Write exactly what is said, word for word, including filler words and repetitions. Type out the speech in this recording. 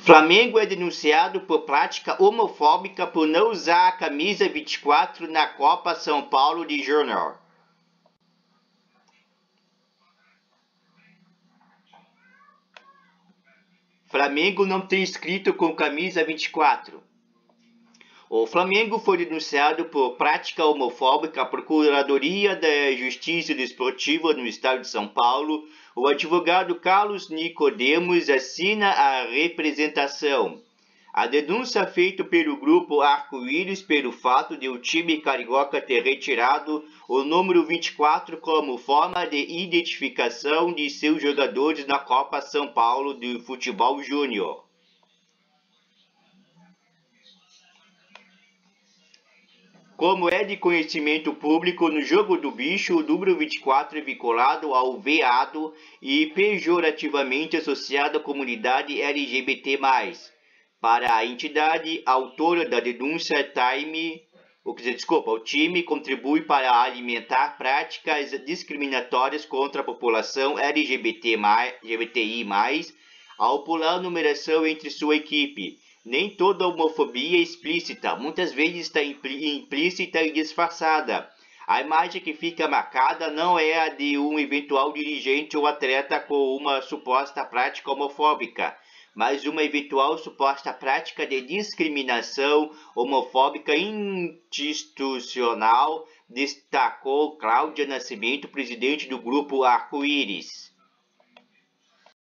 Flamengo é denunciado por prática homofóbica por não usar a camisa vinte e quatro na Copa São Paulo de Júnior. Flamengo não tem escrito com camisa vinte e quatro. O Flamengo foi denunciado por prática homofóbica à Procuradoria da Justiça Desportiva no Estado de São Paulo. O advogado Carlos Nicodemos assina a representação. A denúncia feita pelo grupo Arco-Íris pelo fato de o time carioca ter retirado o número vinte e quatro como forma de identificação de seus jogadores na Copa São Paulo de Futebol Júnior. Como é de conhecimento público, no jogo do bicho, o número vinte e quatro é vinculado ao veado e pejorativamente associado à comunidade L G B T mais. Para a entidade autora da denúncia, Time, o que desculpa, o time contribui para alimentar práticas discriminatórias contra a população L G B T mais, L G B T I mais, ao pular a numeração entre sua equipe. Nem toda homofobia é explícita, muitas vezes está implícita e disfarçada. A imagem que fica marcada não é a de um eventual dirigente ou atleta com uma suposta prática homofóbica, mas uma eventual suposta prática de discriminação homofóbica institucional, destacou Cláudia Nascimento, presidente do grupo Arco-Íris.